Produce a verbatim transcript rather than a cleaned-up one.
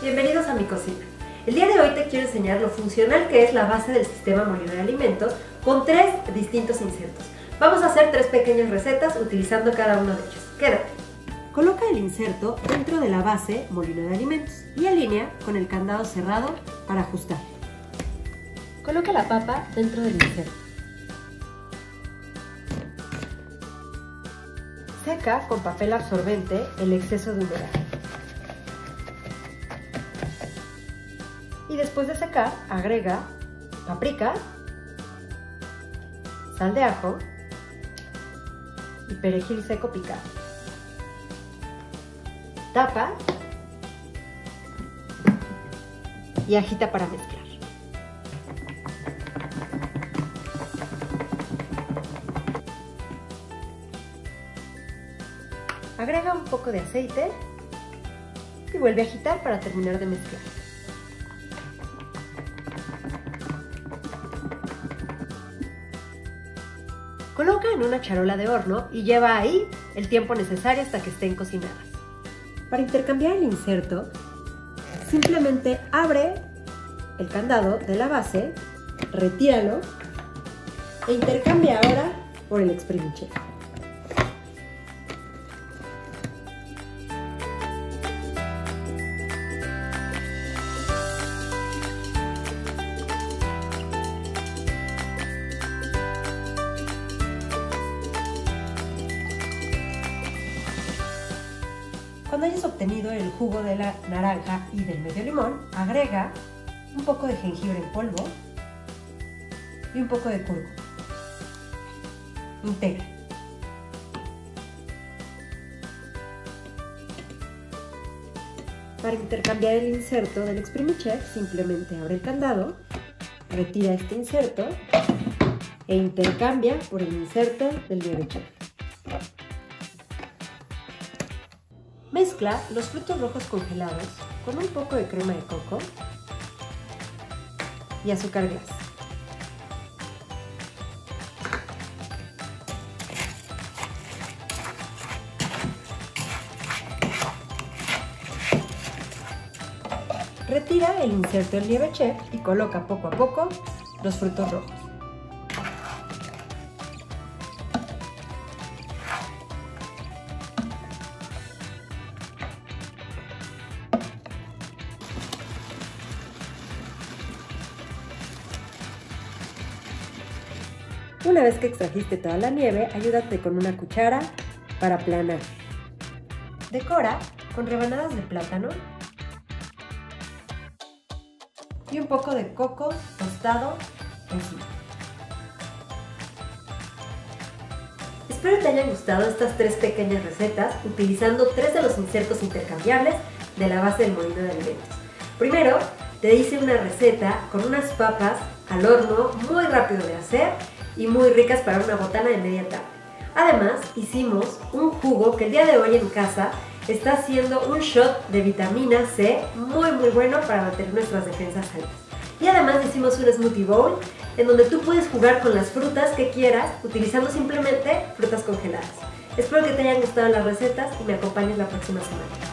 Bienvenidos a mi cocina. El día de hoy te quiero enseñar lo funcional que es la base del sistema molino de alimentos con tres distintos insertos. Vamos a hacer tres pequeñas recetas utilizando cada uno de ellos. Quédate. Coloca el inserto dentro de la base molino de alimentos y alinea con el candado cerrado para ajustar. Coloca la papa dentro del inserto. Seca con papel absorbente el exceso de humedad. Y después de secar, agrega paprika, sal de ajo y perejil seco picado. Tapa y agita para mezclar. Agrega un poco de aceite y vuelve a agitar para terminar de mezclar. Coloca en una charola de horno y lleva ahí el tiempo necesario hasta que estén cocinadas. Para intercambiar el inserto, simplemente abre el candado de la base, retíralo e intercambia ahora por el Exprimichef. Cuando hayas obtenido el jugo de la naranja y del medio limón, agrega un poco de jengibre en polvo y un poco de cúrcuma. Integra. Para intercambiar el inserto del Exprimichef, simplemente abre el candado, retira este inserto e intercambia por el inserto del NieveChef. Mezcla los frutos rojos congelados con un poco de crema de coco y azúcar glass. Retira el inserto del NieveChef y coloca poco a poco los frutos rojos. Una vez que extrajiste toda la nieve, ayúdate con una cuchara para aplanar. Decora con rebanadas de plátano y un poco de coco tostado encima. Espero te hayan gustado estas tres pequeñas recetas utilizando tres de los insertos intercambiables de la base del molino de alimentos. Primero, te hice una receta con unas papas al horno muy rápido de hacer y muy ricas para una botana de media tarde. Además, hicimos un jugo que el día de hoy en casa está haciendo un shot de vitamina C muy muy bueno para mantener nuestras defensas altas. Y además hicimos un smoothie bowl en donde tú puedes jugar con las frutas que quieras utilizando simplemente frutas congeladas. Espero que te hayan gustado las recetas y me acompañes la próxima semana.